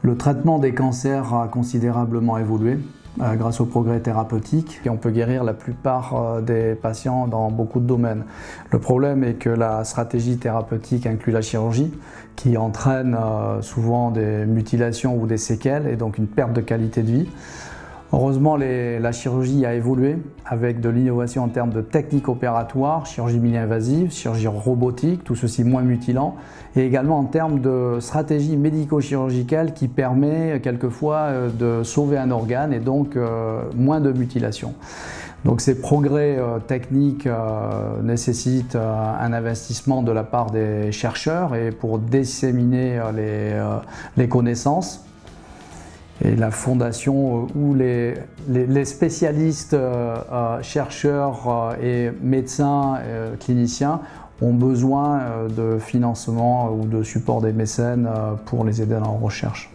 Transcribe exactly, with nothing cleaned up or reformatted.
Le traitement des cancers a considérablement évolué euh, grâce aux progrès thérapeutiques et on peut guérir la plupart euh, des patients dans beaucoup de domaines. Le problème est que la stratégie thérapeutique inclut la chirurgie qui entraîne euh, souvent des mutilations ou des séquelles et donc une perte de qualité de vie. Heureusement, les, la chirurgie a évolué avec de l'innovation en termes de techniques opératoires, chirurgie mini-invasive, chirurgie robotique, tout ceci moins mutilant, et également en termes de stratégie médico-chirurgicale qui permet quelquefois de sauver un organe et donc euh, moins de mutilation. Donc ces progrès euh, techniques euh, nécessitent euh, un investissement de la part des chercheurs et pour disséminer euh, les, euh, les connaissances. Et la fondation où les, les, les spécialistes, euh, euh, chercheurs euh, et médecins, euh, cliniciens ont besoin euh, de financement ou de support des mécènes euh, pour les aider dans leur recherche.